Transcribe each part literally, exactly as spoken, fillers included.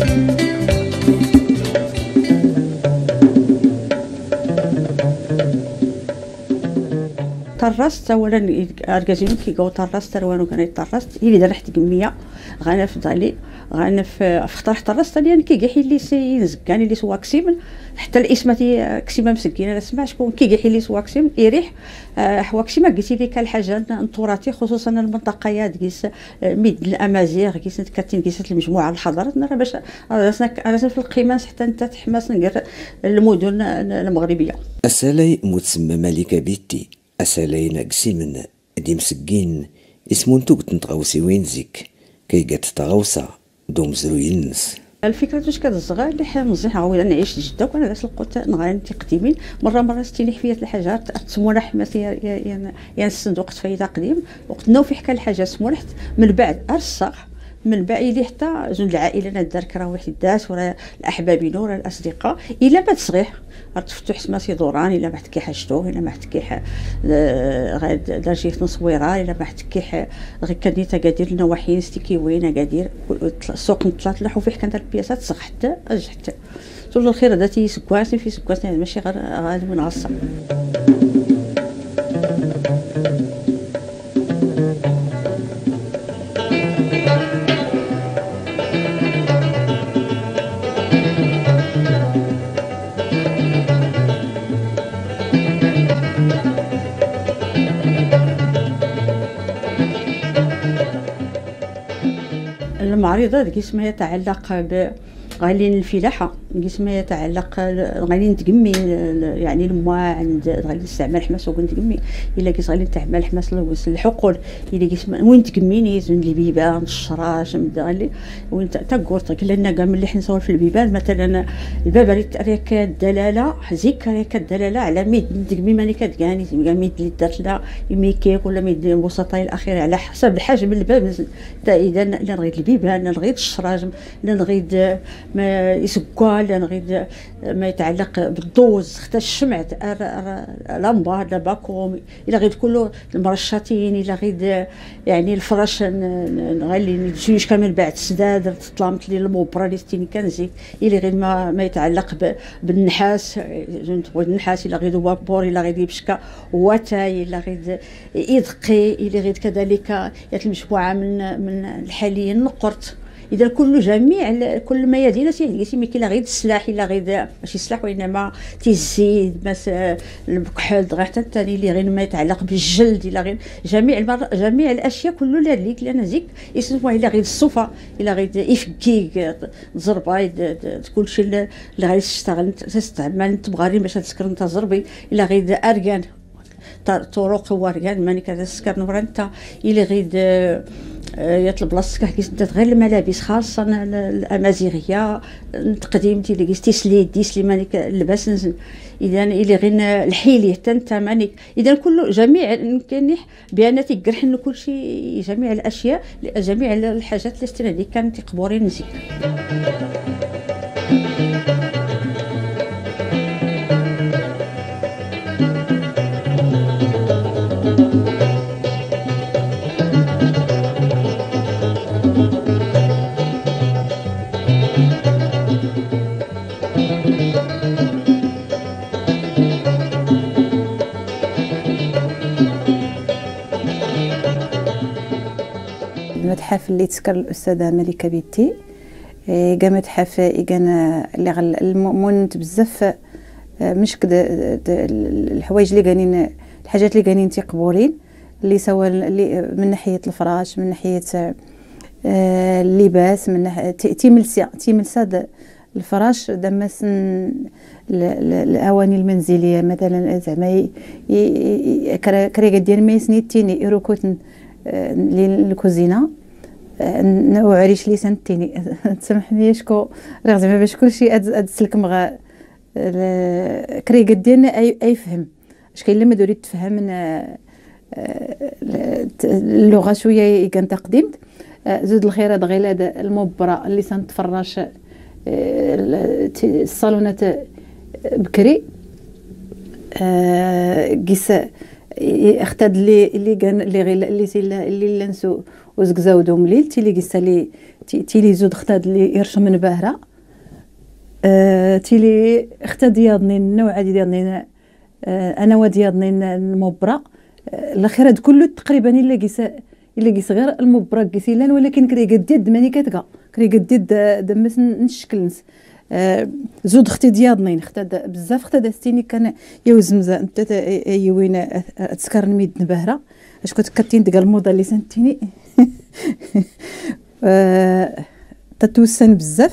طرست اولا اركازينو كي قاو طرست روانو كان طرست هي دار حتى كميه غانا في دالي غانا في اختار طرست يعني كي كاع اللي سي زكاني اللي سوا كسيم حتى الاسمتي كسيمه مسكينه لا سمع شكون كي كاع اللي سوا كسيم يريح حوا كسيمه قلتي لك الحاجه انطوراتي خصوصا المنطقيات كيس ميد الامازيغ كيس كاتين كيس المجموعه الحضارات راه باش راسنا في القيماس حتى انت تحماس نقر المدن المغربيه. السالي متسمى ملكه بيتي أسالينا قسيمن دي مسكين اسمون توقت نتغوسي وين زيك كي قات تغوصا دوم زرو ينس. الفكرة واش كتزغى اللي حنا مزيان عاود نعيش جدة وكان علاش لقيت نغانتي قديمين مرة مرة ستيني حفيات الحاجات تسمونا حماس يعني الصندوق تفايدة قديم وقت نو في حكا الحاجة سمونحت من بعد أرصح من بعد لي حتى زون العائلة نادار كرا واحد داس ولا الأحبابين ولا الأصدقاء إلا ما تصغيح تفتح سماسي دوران إلا ما حتكي حاجتو إلا ما حتكي غاد دار شي تصويره إلا ما حتكي غير كديتا قادير نواحي ستيكي وين قادير السوق نطلع لحو فيه كان دار البياسات تصغ حتى اج حتى طول الخير هذا تي سكواسي في سكواسي ماشي غير غادي من غصه. المعرضة قسمها يتعلق ب غالين الفلاحة قسمها يتعلق غالين تقمي يعني الماء عند غالين استعمال حماس وين تقمي إلا قيس غالين تعمل حماس الحقول إلا قيس وين تقميني زين البيبان الشراج غالي وين تقول لنا كاع ملي حنا نصور في البيبان مثلا الباب ريك الدلالة زيك ريك الدلالة على ميد تقمي ماني كتقاني ميد اللي دارت لا ميكيك ولا ميد الوسطاء الأخيرة على حسب الحجم الباب إذا لا نغيد البيبان لا نغيد الشراج لا نغيد ما يسكوا لا نغيد ما يتعلق بالدوز حتى الشمع لمبه لا باكوم الى غيد كله المرشاتين الى غيد يعني الفرش نغلي نجيش كامل بعد سداد تطلامت لي الموبرا اللي ستيني كنزيك الى غيد ما, ما يتعلق بالنحاس النحاس الى غيد بابور الى غيد يبشكا واتاي الى غيد يدقي الى غيد كذلك المجموعه من من الحاليين نقرت إذا كل جميع كل ما يدينا سي مي كاين غير السلاح إلا غير ماشي السلاح وإنما تيزيد مثلا الكحل غير حتى الثاني اللي غير ما يتعلق بالجلد إلا غير جميع المر... جميع الأشياء كله ليك لأن زيك يسموها إلا غير الصوفة إلا غير يفكيك زرباي كل شيء اللي غير تشتغل تستعمل تبغى باش تسكر نتا زربي إلا غير أركان طرق ورقان ماني كتسكر نورانتا إلا غير يطلب لاصق كيس غير الملابس خاصه الامازيغيه تقديم ديال كيس تيسلي ديسلي مانيك اللباس اذا الى غير الحيلي حتى انت مانيك اذا كل جميع كاين بان تيقرح انه كل شيء جميع الاشياء جميع الحاجات اللي اشترينا ديك كانت تقبورين نزيك. المتحف اللي تذكر الأستاذة ملكة بيتي كاع متحف كان اللي المونت بزاف مش كدا الحوايج اللي كاينين الحاجات اللي كاينين تيقبورين اللي سواء اللي من ناحية الفراش من ناحية اللباس من ناحية تيملسا تيملسا الفراش دمس الاواني المنزليه مثلا زعما كريغه ديال ميسني تيني ايروكوتن للكوزينه نوع عريش لسان تيني تسمحني شكو راه زعما باش كلشي اد سلكم غا كريغه ديالنا اي اي فهم اش كاين لما تريد تفهم اللغه شويه كان تقديم زود الخيرات غير هذا المبرة اللي سنتفرش الصالونات بكري قيس اختاد لي اللي كان اللي غير اللي سيلا اللي لنسو وزكزاو دوم ليل تيلي قيسالي تيلي زود اختاد لي يرش من باهره أه تيلي اختاد ديالني النوع ديالني أه انا وديالني المبرا أه الاخير هاد كله تقريبا الا قيس الا قيس غير المبرا قيسيلان ولكن كري قديد دماني كتلقى كري قديد دمس نشكل نس أه زود اختي ديالني اختاد بزاف اختاد استيني كان يا زمزه انت يوين تسكر الميد نبهره اش كنت كاتين ديال الموضه اللي سنتيني أه تتوسن بزاف.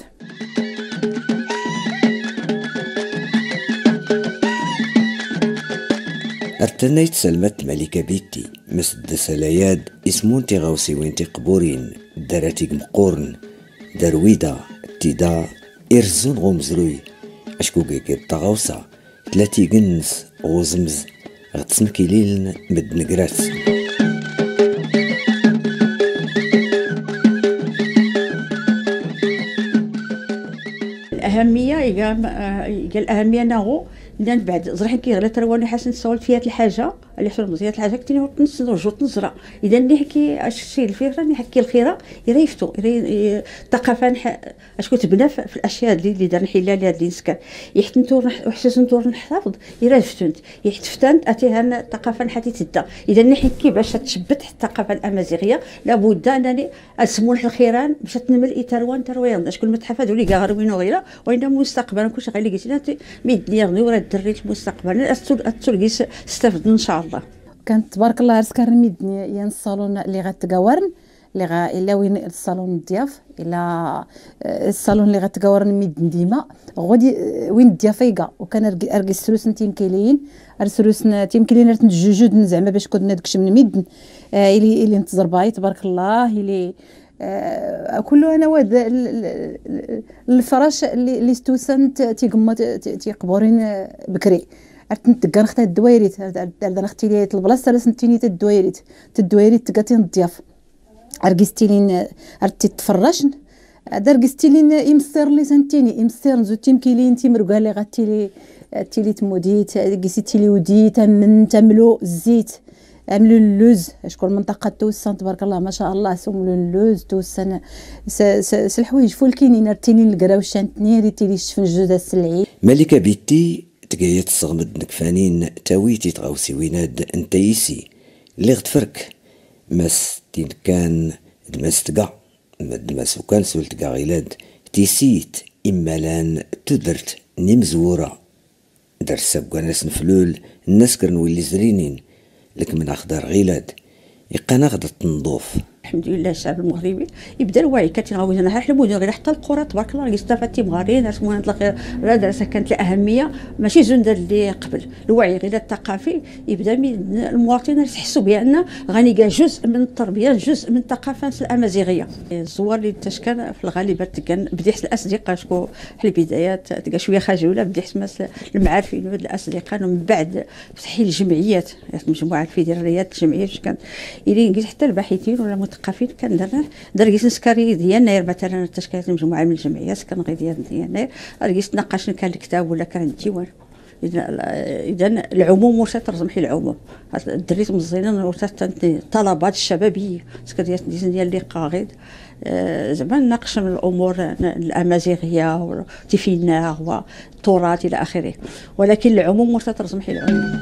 ارتنيت سلمت ملكة بيتي مسد سلاياد اسمون تيغاوسي وين تيقبورين دراتيق مقورن درويدة تيدا إرزون غومزروي أشكو كيكي طاغوسا تلاتي جنس غوزمز غتسمكيلين مدنقرات. الأهمية هي الأهمية أنه لان بعد زرحي كيغلى ترواني حسن سولت فيها الحاجه اللي حصل مزيان الحاجه كنتي نرجعوا تنزرع اذا اللي حكي الشيء الفكره اللي حكي الخيره يريفتو الثقافه اش كنت بنا في الاشياء اللي اللي دار الحلال هذا اللي نسكن يحت نتور وحساس نتور نحتفظ يرفتنت يحتفتنت اتيها الثقافه نحتي تدا اذا نحكي باش تشبت الثقافه الامازيغيه لابد انني اسمون الخيران باش تنمل ايتروان ترويان اش كل متحف هذو اللي غاروينو غيره وين مستقبلا كلشي غير اللي قلتي ميدني غني دري المستقبل التلقيس استفد ان شاء الله. كانت تبارك الله رسكر ميدني ين الصالون اللي غتقاورن اللي غا الا وين الصالون الضياف الا الصالون اللي غتقاورن ميدن ديما غادي وين الضيافه يقا وكان ارقي السلوس تيمكيلين السلوس تيمكيلين رت جوجود زعما باش كنا داكشي من ميدن اللي اللي انتظر باي تبارك الله اللي آه كله انا واد الفراش اللي اللي ستوسنت تيقما تيقبورين بكري عرفت نتقى نختار الدويريت دار اختي لي البلاصه اللي سنتيني تا الدويريت تا الدويريت تقاتين الضياف ارقستيلين عرفتي تفرشن درقستيلين يمصير لي سنتيني يمصير زو تيمكيلين تيمرقا لي غاتي لي تيلي تموديت قيسيتي لي ودي تمن تملو الزيت عملوا اللوز شكون المنطقه توسان تبارك الله ما شاء الله سملوا اللوز توسان س الحوايج فولكينين رتينين القراو شانتني ريتيلي الشفن جوده السلعي. ملكه بيتي تقايت صغمد نكفانين تاويتي تغاوسي ويناد انتيسي اللي غتفرك ماس تين كان دماس تقع دماس وكان سول تقع غيلاد تيسيت اما لان تدرت نمزوره درس بكناس نفلول الناس كرن ولي زرينين لك من اخضر غيلاد يقنا غدا تنظوف. الحمد لله الشعب المغربي يبدا الوعي كتغاوي انا حنا المدن غير حتى القرى تبارك الله استفدتي مغارين اسمونا الخير المدرسه كانت الاهميه ماشي زند اللي قبل الوعي غير الثقافي يبدا من المواطنين يحسوا بان غادي كاع جزء من التربيه جزء من الثقافه الامازيغيه. الزوار اللي تشكن في الغالب كان بديت الاصدقاء شكون في البدايات تلقى شويه خجوله بديت مثلا المعارفين ود الاصدقاء ومن بعد فتحي الجمعيات مجموعه الفيدراليات الجمعيات كانت اللي حتى الباحثين ولا مثقفين كان درنا درجيت نسكري ديال يناير مثلا تشكيلات مجموعه من الجمعيات كان غير ديال يناير درجيت ناقشنا كان الكتاب ولا كان الديوان اذا اذا العموم واش ترزمحي العموم دريت مزينين وتا طلبات الشبابيه سكريات ديال اللقاء غير زعما ناقش من الامور الامازيغيه وتيفينا والتراث الى اخره ولكن العموم واش ترزمحي العموم.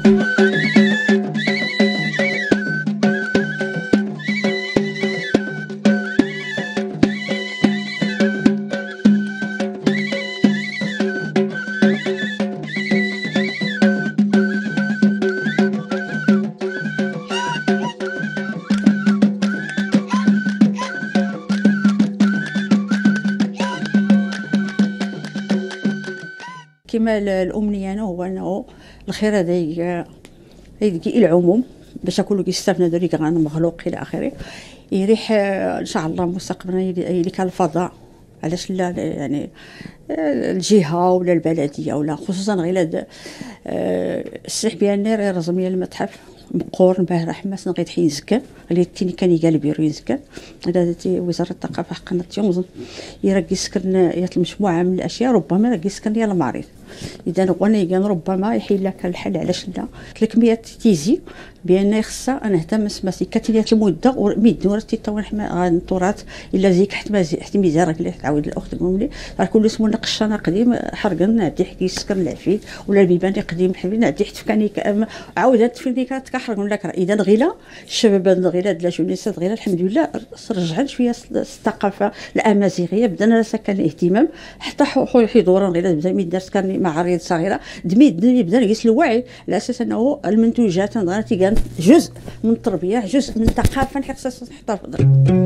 كما الامنيه هو انه الخير هذا يجي العموم باش كله كيستافدوا دريك غان مخلوق الى اخره يريح ان شاء الله مستقبلا اللي كان الفضاء علاش لا يعني الجهه ولا البلديه ولا خصوصا غير السيح بيانير رزميه المتحف مقور باه حماس نغيد حين زكان اللي تيني كان يقال بيرو يزكان هذا وزاره الثقافه حقنا تيوم يرقي سكن يات المجموعه من الاشياء ربما يرقي سكن ديال المعرض اذا غوني كان ربما يحيل لك الحل علاش لا ثلاثمية تيزي بان خصها انا نهتم مسماسي كتليات المده وميد ورتي طون حما التراث الا زيك حتى ما حتى ميزان راك تعاود الاخت تقول لي راه كل اسمه نقش انا قديم حرقا نعدي حكي السكر العفيت ولا البيبان قديم حبيبي نعدي حتى فكاني عاودت في ديك كحرق لك اذا غيلا الشباب غيلا د لا جونيسات غيلا الحمد لله رجعت شويه الثقافه الامازيغيه بدنا سكن الاهتمام حتى خويا حضورا غيلا بدا ميدارس كان معارض صغيره دمي دمي بدا يقيس الوعي على اساس انه المنتوجات نغاتي كان جزء من التربيه جزء من الثقافه اللي خصها تحتفظ.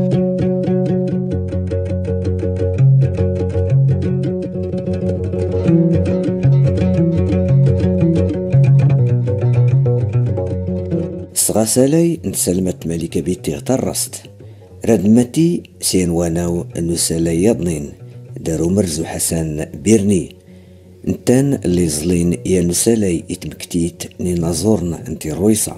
صغاسالي نسلمت ملكة بيتي اغترست ردمتي سينواناو نسالي يضنين دارو مرزو حسن بيرني نتان اللي زلين يا نسالي اتمكتيت نينازورن انتي الرويصة.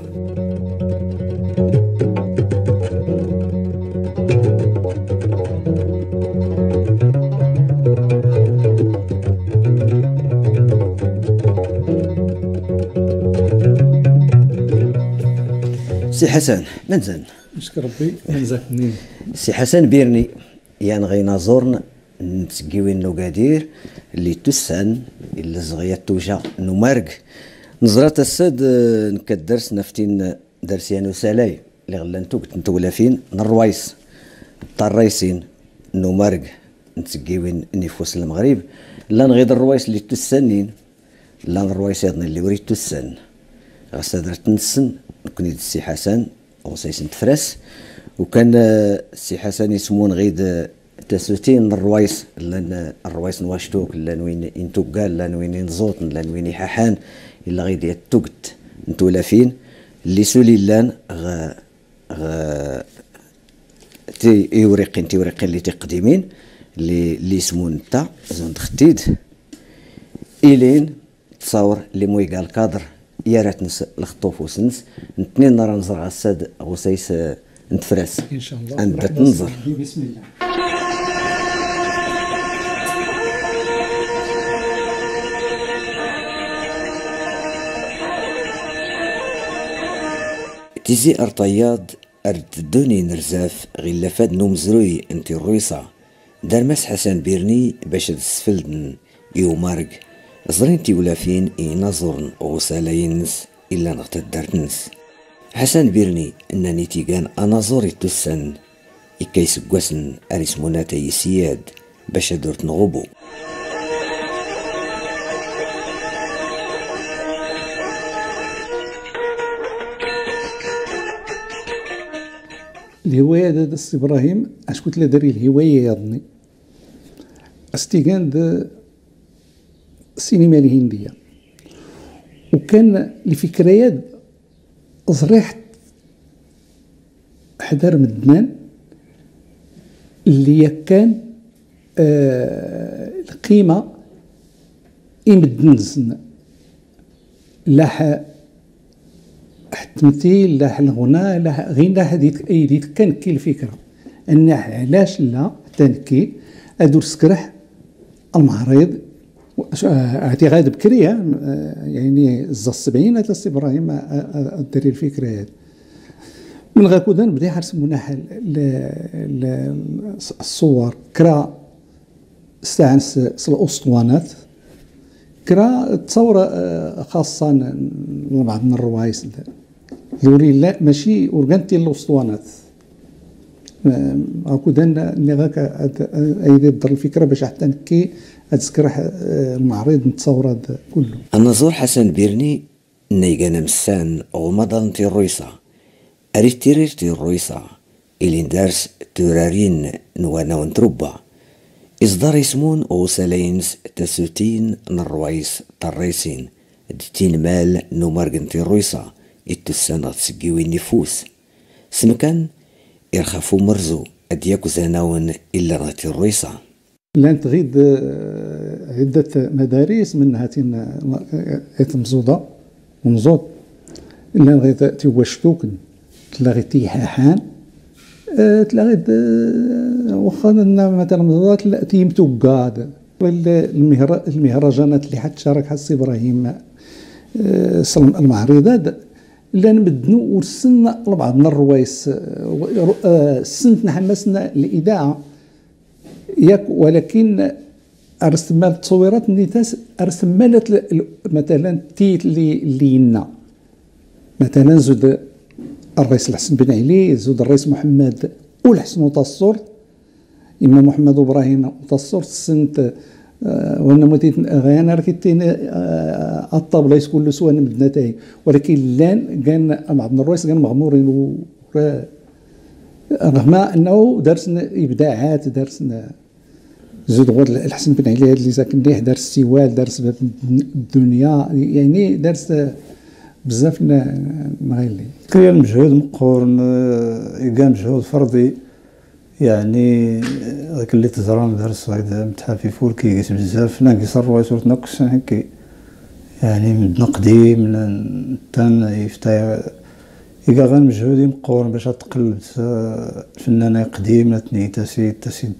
سي حسن منزل نشكر ربي منزل منين سي حسن بيرني يان غينا زورن نتسقيوين نوقادير اللي تسان اللي زغيات توجا نمارق نزرات السد نكدرس نفتين درسيانو سالاي اللي غلان توقت نتولافين نروايس طاريسين نمارق نتسقيوين نفوس المغرب لا نغيض الروايس اللي تسانين لا الروايس يضني اللي وريد تسان غسادرت نسن كنت السي حسن غسيس نتفرس وكان السي حسن يسمون غيد تسوتين الروايس لان الروايس نواشتوك لان وين انتوكال لان وين نزوط لان وين حاحان الا غيد يتوقت نتولافين اللي سولي لان غ غ تي يوريقين تيوريقين اللي تقديمين اللي اللي يسمون تا زون تختيد إلين تصور اللي موي قال كادر يا رات نس الخطوف وسنس نتنين نرى نزرع الساد غسيس نتفرس ان شاء الله انت تنظر بسم الله. تيزي ارطياد ارددوني نرزاف غير فاد نومزروي انتي الرويصة دارماس حسن بيرني باش تسفلدن يومارق زرين تيولافين ينظرن غسالينس إلا نغتدرتنس حسن بيرني أنني تيغان أنظوري تسن إكيس قوسن أريسمونا تيسياد باش دورت نغبو. الهواية دا السي إبراهيم اش كنت لا داري الهواية يضني استيغان دا السينما الهندية وكان لفكريات صريحت حدار مدنان اللي كان آه القيمة يمدنزن لاح التمثيل لاح الغناء لاح غير لاح هذيك ايديت كان كي الفكرة ان علاش لا تنكي ادور سكرح المعرض اعتقاد بكريه يعني زا السبعين هذا السي ابراهيم داري الفكره هذه من غاكودا نبدا يرسمونا الصور كرا استعنس الاسطوانات كرا تصور خاصه بعض من الروايس اللي لا ماشي اورغانتي الاسطوانات غاكودا اللي غاك ايدي بدر الفكره باش حتى نكي أتذكر المعرض نتصور كله. النظور حسن بيرني نيجانا مسان غمضان تي الرويصة أريد تيرير تي الرويصة إلين دارس تورارين نوانا ونتربا إصدار يسمون غسالينس تسوتين نروايس طريسين دتين مال نومارغن تي الرويصة إتسان غتسقيوي النفوس سمكان يرخفو مرزو أدياكو زاناون إلا غتي الرويصة لان تغيد عدة مدارس منها تمزوضة ومزوض لان غيد تيواشتوكن تلاغي تيحاحان تلاغي واخا مثلا مزوضات تيمتو قاد المهرجانات اللي حد شارك حسي ابراهيم سلم المعرضات اللي نبدنو ورسلنا لبعضنا الروايس سنتنا حمسنا الاذاعه ياك، ولكن ارسم مال التصويرات نيتاس ارسم مالت مثلا تيت اللي لينا مثلا زود الرئيس الحسن بن علي، زود الرئيس محمد والحسن وتصور اما محمد وابراهيم وتصور سنت آه وانا متيت غانا ركيتين آه الطابله يكون له سواء بدنا تاي، ولكن لان كان بعض الرئيس كان مغمورين رغم انه درسنا ابداعات، درسنا زود غير الحسن بن علي اللي ساكن ليه درس سوال، درس باب الدنيا، يعني درس بزاف نغيلي. كاين مجهود مقورن، كان مجهود فردي، يعني ذاك اللي تزران درس هكذا متحافي فول كيقيس بزاف ناقص الروايس ورتنقص هكي، يعني من قديم من تان يفتاي إذا غير مجهود مقورن باش تقلب فنانة قديم تني تسيد تسيد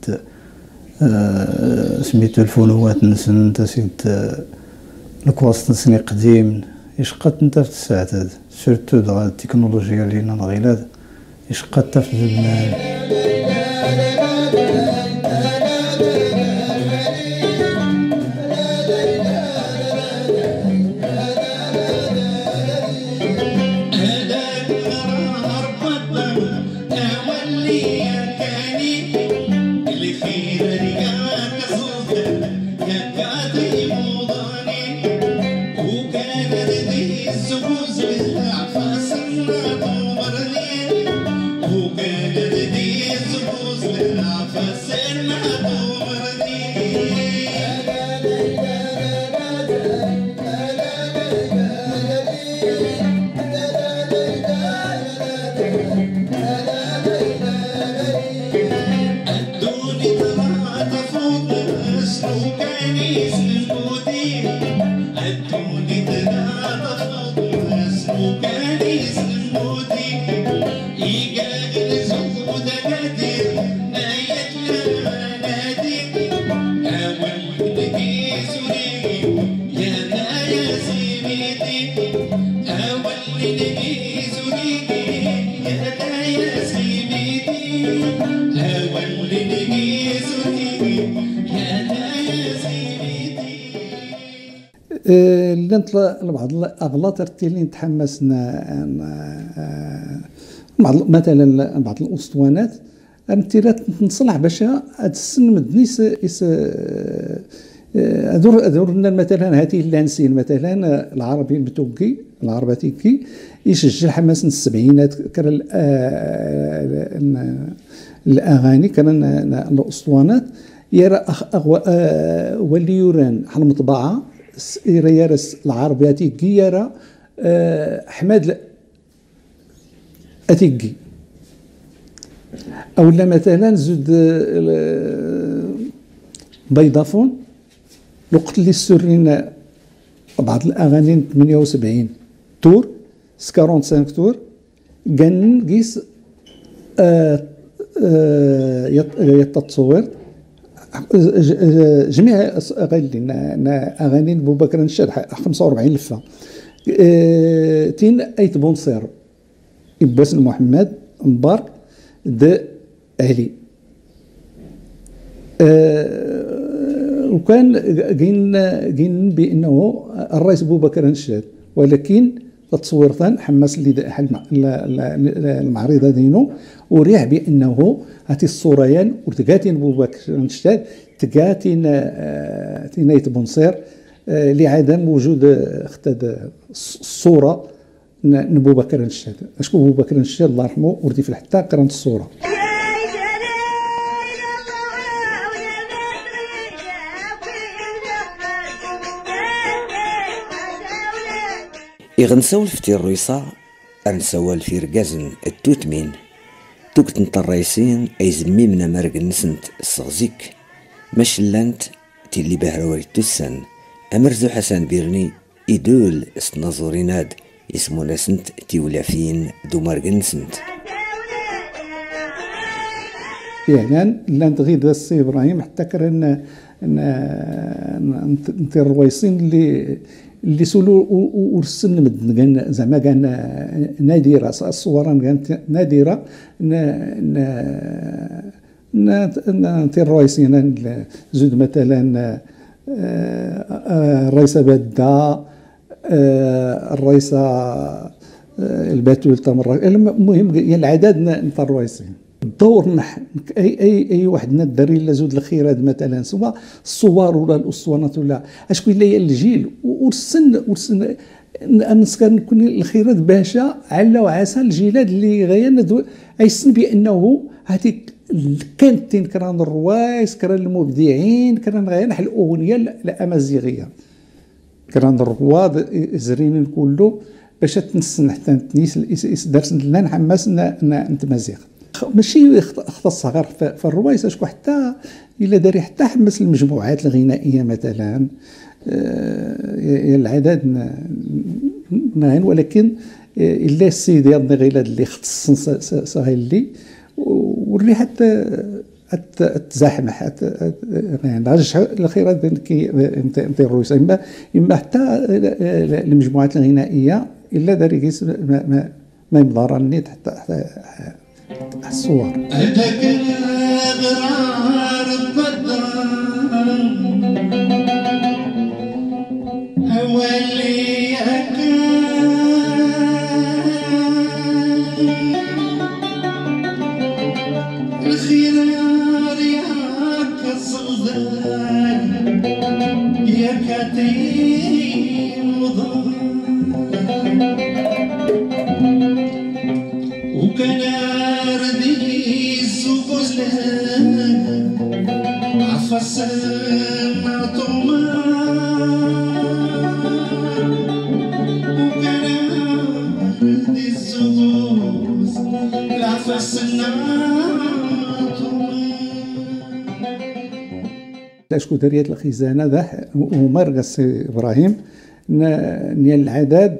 آه سميتو الفنوات نسن تسيد آه الكواس نسني قديم يشقات نتا في الساعات هذا سيرتو دغا التكنولوجيا اللي نغيلاد يشقات في الزمان. اللي نطلع بعض الاغلاط اللي تحمسنا بعض مثلا بعض الاسطوانات امثله نصلح باش هاد السن مدنيس يس ادور ادور مثلا هذه اللانسين مثلا العربي المتوكي العرباتيكي يسجل حماس السبعينات كان الاغاني كان الاسطوانات يرى ولي يوران حل مطبعه يرس العربياتي يرى احمد اتيكي او لا مثلا زود بيضافون الوقت اللي سرين بعض الاغاني ثمانية وسبعين تور خمسة وأربعين تور كان قيس يتصور جميع اغاني بوبكر نشاد خمسة وأربعين لفه تين ايت بونصير اباس محمد مبارك د علي وكان قين قين بانه الرئيس بوبكر نشاد، ولكن التصوير ثان حماس اللي المعرضه دينو وريح بانه هاتي الصوريان وتقاتين بوبكر نشاد تقاتين تينيت بونصير لعدم وجود اختاد الصوره نبوبكر نشاد. اشكو بوبكر نشاد الله يرحمه وردي في حتى قرنت الصوره. إغنسول فتي الريصة أنسوال في رقازن التوتمين توكت نتا الرئيسين أي زميمنا مرق نسنت الصغزيك ماشلانت تيلي بهروي تسن أمرزو حسن بيرني إدول سنازوريناد اسمو نسنت تيولافين دو مرق نسنت يعني لان تغيد السي إبراهيم حتى كرن نتي الرويصين اللي اللي سولو ورسن مدن زعما كان نادره الصور كانت نادره نتي الرويصين زود مثلا الرئيسه باده الرئيسه الباتول تمر. المهم هي العدد نتاع الرويصين الدور نح اي اي اي واحد الدري الا زود الخيرات مثلا سواء الصور ولا الاسطوانات ولا اشكون لا الجيل والسن والسن الناس كنكون الخيرات باشا على وعسى الجيلات اللي غير ايسن بانه هذيك كانت كران الروايس كران المبدعين كران غير نحل الاغنيه الامازيغيه كران الرواد زرينين كله باش تنسن حتى تنيس درس لا نحمس نتمازيغ ماشي اختص غير في الروايس اشكو حتى الا داري حتى حمس المجموعات الغنائيه مثلا يا العدد ناين ولكن الا السيد يضني غير اللي اختص صايلي واللي حتى تزاحم حتى يعني الخيرات كي انت الرويس اما اما حتى المجموعات الغنائيه الا داري كيس ما ما, ما يمضر النيت حتى الصور أتاك غرار البدر أولي الخيار ياك الصغار يا كتيم وضر وكان عفصنا طمان وكان الزغوز عفصنا طمان اشكو دريات الخزانه ذا ومرقص ابراهيم نيال العدد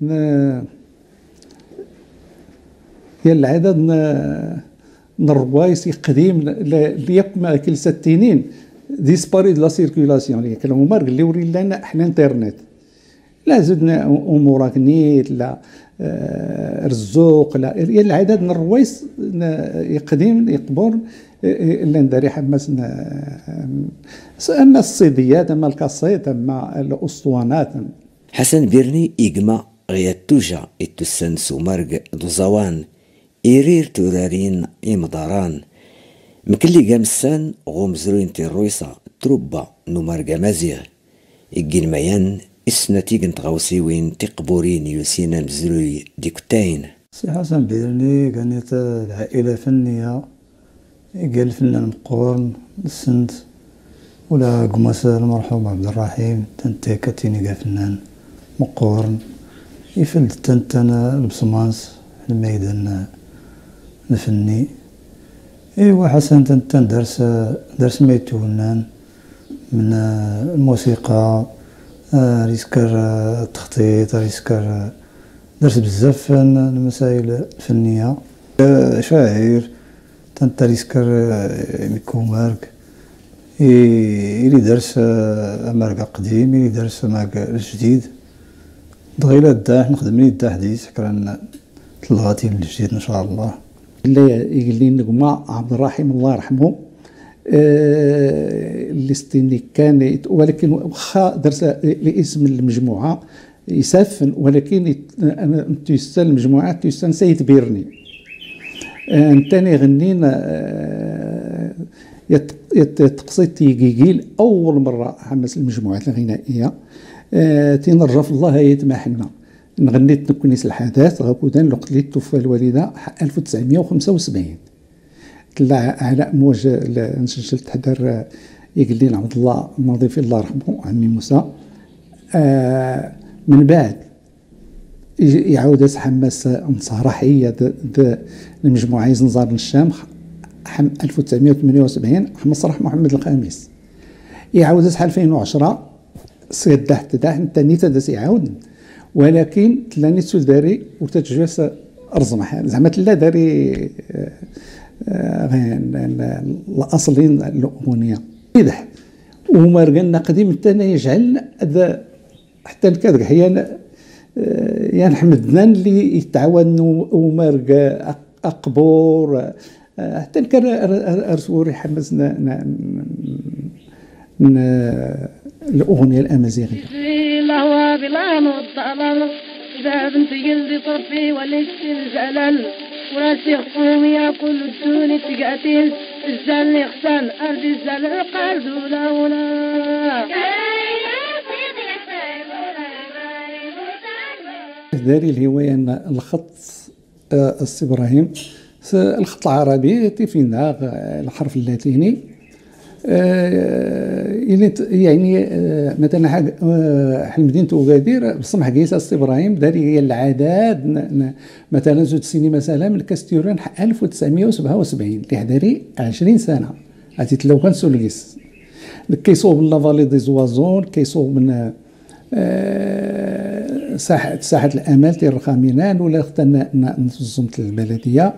هي العدد الروايس قديم ليقما كل ستينين ديسباري دو لا سيركيلاسيون اللي كانوا مارك اللي وري لنا احنا انترنت لا زدنا امورك نيت لا آه رزوق لا هي العدد من الروايس قديم يقبر اللي نداري حماس اما الصيديات اما القصيد اما الاسطوانات. حسن بيرني إجماع غياتوجا إتوسن سومارج دوزوان إيرير تورارين إمضاران مكلي قامسان غومزروين تيرويسا تروبا نومارجا مازيغ إجين ميان إسناتيجن تغوسيوين تقبورين يوسينا مزروي ديكتاين. سي حسن بيرني كانت العائلة فنية قال الفنان مقورن السند ولا قماس المرحوم عبد الرحيم تنتي كاتيني قا فنان مقورن يفلد تنتنا البصماس الميدان الفني. ايوا حسن تنتن درس درس ميتونان من الموسيقى ريسكر التخطيط ريسكر درس بزاف المسائل الفنية شاعر تنتا ريسكر ميكو مارك إلي درس مارك قديم إلي درس مارك الجديد دغيلا الداح نخدم لي الداح حديث كران تلغاتي الجديد ان شاء الله. اللي يقول لي نجمع عبد الرحيم الله يرحمه اللي ستيني كان ولكن واخا درس لاسم المجموعه يسافن ولكن تيستان المجموعه تيستان سيد بيرني انتني غنينا يتقصيت تيجيجيل اول مره حمس المجموعات الغنائيه تنرجع في الله يتمحنا نغنيت نكونيس الحدث غاكودان لقيت توفى الوالده ألف وتسعمائة وخمسة وسبعين طلع علاء موجه نسجل تحضر يقول لي عبد الله الماضي الله يرحمه عمي موسى آه من بعد يعاود يتحمس مسرحيه المجموعه زنزار الشام ألف وتسعمائة وثمانية وسبعين مسرح محمد الخامس يعاود ألفين وعشرة سيد تحت تحت تاني تدس يعاود ولكن تلاني تسول داري وتتجوز ارزمح زعما تلا داري الاصلين الاغنيه يضح وما رقلنا قديم تانا يجعل هذا حتى كذا حيان يعني حمدنا اللي يتعاونوا ومرق اقبور حتى كان ارسوري حمزنا الاغنيه الامازيغيه. الله بلا مطلب اذا بنت جلدي طرفي وليس الزلل وراسي خصوم ياكل الدوني تقاتل الزل يخسن ارض الزل قلب ولا ولا داري الهوايه ان الخط السي ابراهيم الخط العربي فينا الحرف اللاتيني يعني مثلا حل مدينه اكادير بصمح قيس السي ابراهيم داري هي العداد مثلا زوج سيني مثلا من كاستيوران ألف وتسعمائة وسبعة وسبعين اللي حداري عشرين سنه عرفتي لو كان سوليس كيصوب من لافالي دي زوازون كيصوب من ساحه ساحه الامال تير الخامنان ولا حتى نظمت البلديه.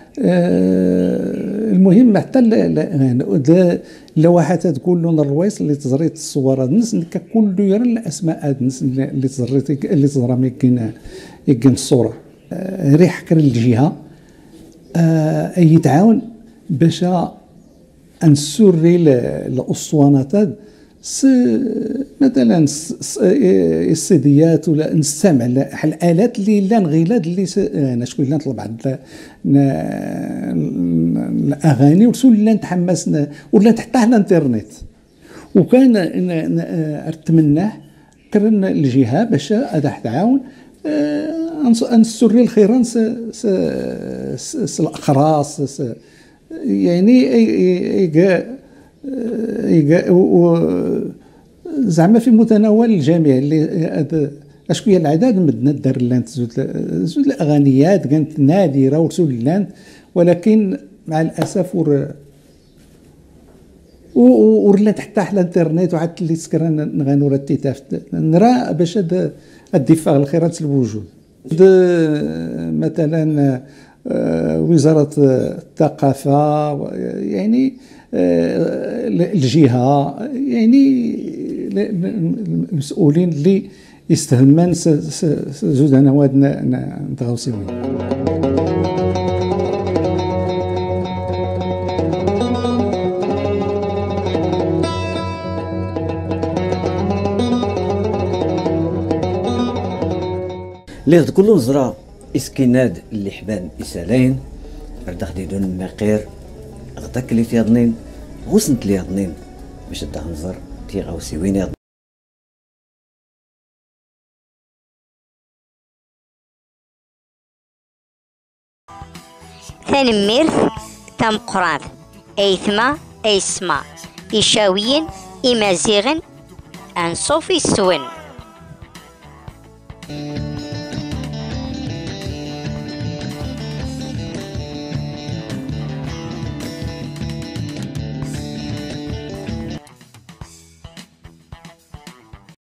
المهم حتى اللوحات تقول لنا الروايس اللي تزريت الصور الناس كل يرى الاسماء الناس اللي تزريت اللي تزرى ميكين يكين الصوره ريح كر الجهه اي تعاون باش انسوري الاسطوانات س مثلا السيديات ولا نستمع الالات اللي لا نغيلاد اللي انا شكون اللي نطلب عند الاغاني ورسول لا نتحمس ولا تحطها على الانترنت وكان نتمناه كرن الجهه باش هذا تعاون انسوري الخيران س س الاخراس يعني زعما في متناول الجميع اللي اشكون العدد مدنا دار لاند زوج زوج الاغانيات كانت نادره ورسول لاند ولكن مع الاسف ور ورلات حتى على الانترنت وعاد اللي سكرنا نغنوا رتيتاف نرى باش هذا الدفاع الخيرات الوجود مثلا وزاره الثقافه يعني الجهه يعني المسؤولين اللي يستهمان زوج نواد نتغوصيوين. اللي كل وزراء اسكناد اللي حبان اسالين ردا خديدون مقير غداك اللي تيضنين غسنت لي يضنين باش تنظر تيغاوسي وين يضنين. تنميرت تم قران ايثما ايسما إشاويين إمازيغن أنصوفي السون.